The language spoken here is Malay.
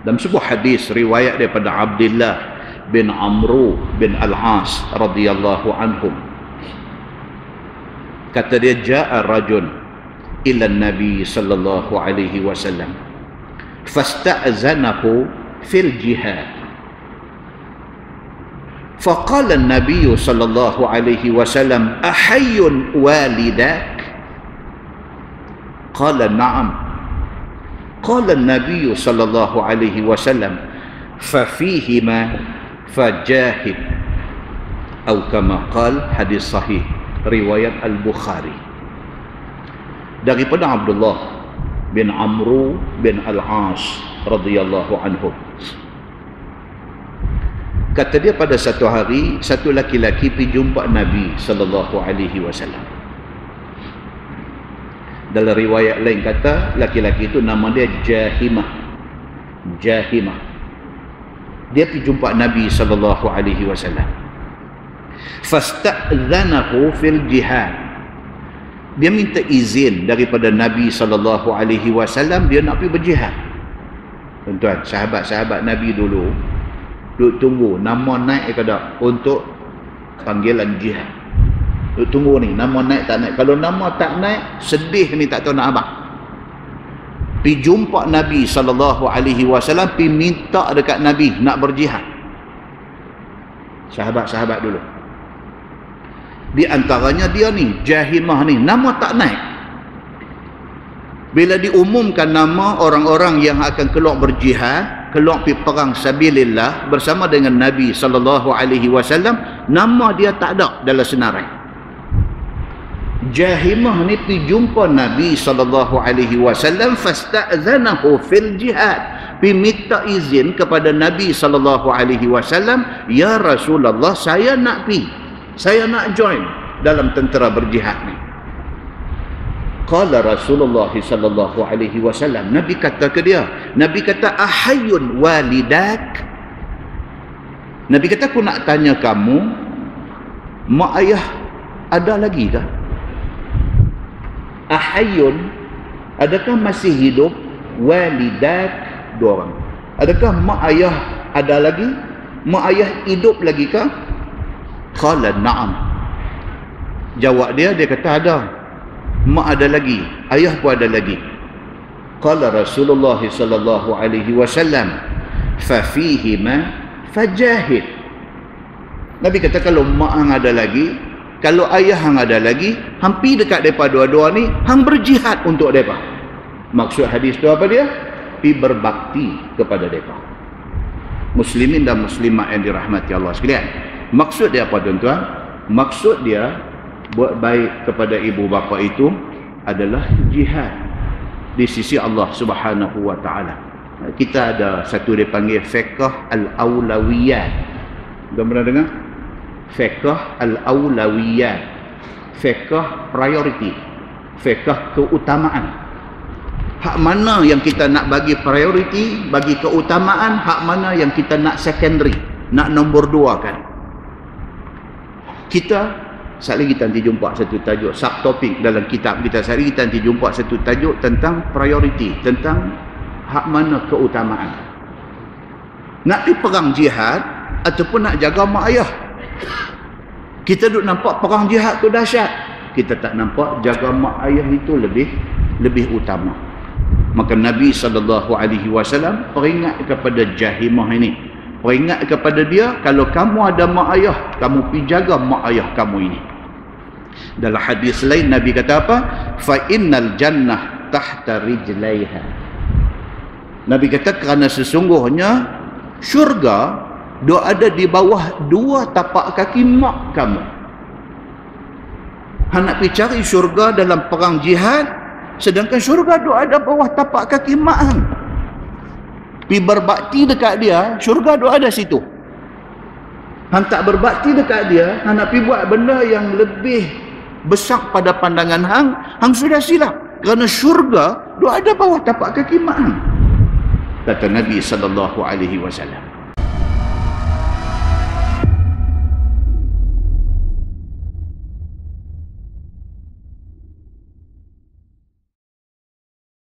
Dalam sebuah hadis riwayat daripada Abdullah bin Amru bin Al-As radhiyallahu anhum, kata dia, ja'a rajul ila Nabi sallallahu alaihi wasallam fasta'zanahu fil jihad. Faqala an-nabiy sallallahu alaihi wasallam ahayyun walidak? Qala na'am. Qala an-nabiy sallallahu alaihi wasallam fafihima fajahid, atau kama qala, hadis sahih riwayat Al-Bukhari. Daripada Abdullah bin Amru bin Al-As radhiyallahu anhu, kata dia, pada satu hari satu laki-laki pergi jumpa Nabi sallallahu alaihi wasallam. Dalam riwayat lain kata laki-laki itu nama dia Jahimah. Jahimah. Dia pergi jumpa Nabi sallallahu alaihi wasallam. Fasta'dzanahu fil jihad. Dia minta izin daripada Nabi sallallahu alaihi wasallam, dia nak pergi berjihad. Tuan-tuan, sahabat-sahabat Nabi dulu duk tunggu nama naik ke tak untuk panggilan jihad. Duk tunggu ni nama naik tak naik. Kalau nama tak naik, sedih ni, tak tahu nak apa. Pergi jumpa Nabi sallallahu alaihi wasallam, pergi minta dekat Nabi nak berjihad. Sahabat-sahabat dulu. Di antaranya dia ni, Jahimah ni, nama tak naik. Bila diumumkan nama orang-orang yang akan keluar berjihad, keluar pergi perang sabilillah bersama dengan Nabi sallallahu alaihi wasallam, nama dia tak ada dalam senarai. Jahimah ni pergi jumpa Nabi sallallahu alaihi wasallam, fasta'zanahu fil jihad, pergi minta izin kepada Nabi sallallahu alaihi wasallam, ya Rasulullah, saya nak pergi, saya nak join dalam tentera berjihad ni. Qala Rasulullah sallallahu alaihi wasallam, Nabi kata ke dia, Nabi kata, ahayyun walidak? Nabi kata, aku nak tanya kamu, mak ayah ada lagi ke? Ahayyun, adakah masih hidup? Walidak, dua orang. Adakah mak ayah ada lagi? Mak ayah hidup lagi ke? Qala na'am. Jawab dia kata ada. Mak ada lagi, ayah pun ada lagi. Qala Rasulullah sallallahu alaihi wasallam fafihima fajahid. Nabi kata, kalau mak hang ada lagi, kalau ayah hang ada lagi, hang pi dekat depa dua-dua ni, hang berjihad untuk depa. Maksud hadis tu apa dia? Pi berbakti kepada depa. Muslimin dan muslimat yang dirahmati Allah sekalian. Maksud dia apa, tuan-tuan? Maksud dia buat baik kepada ibu bapa itu adalah jihad di sisi Allah Subhanahu wa taala. Kita ada satu dia panggil fiqh al-aulawiyat. Dah pernah dengar? Fiqh al-aulawiyat. Fiqh priority. Fiqh keutamaan. Hak mana yang kita nak bagi priority, bagi keutamaan, hak mana yang kita nak secondary, nak nombor dua kan. Kita sekali lagi kita nanti jumpa satu tajuk subtopik dalam kitab kita. Sekali lagi kita nanti jumpa satu tajuk tentang priority, tentang hak mana keutamaan. Nak pergi perang jihad ataupun nak jaga mak ayah. Kita duk nampak perang jihad tu dahsyat, kita tak nampak jaga mak ayah itu lebih utama. Maka Nabi SAW peringat kepada Jahimah ini, peringat kepada dia, kalau kamu ada mak ayah, kamu pergi jaga mak ayah kamu ini. Dalam hadis lain Nabi kata apa? Fa innal jannah tahta rijlaiha. Nabi kata, kerana sesungguhnya syurga dia ada di bawah dua tapak kaki mak kamu. Hang nak pergi cari syurga dalam perang jihad, sedangkan syurga dia ada bawah tapak kaki mak hang. Pergi berbakti dekat dia, syurga dia ada situ. Hang tak berbakti dekat dia, hang nak pergi buat benda yang lebih besar pada pandangan hang sudah silap. Kerana syurga dia ada bawah tapak kaki mak hang. Kata Nabi sallallahu alaihi wasallam.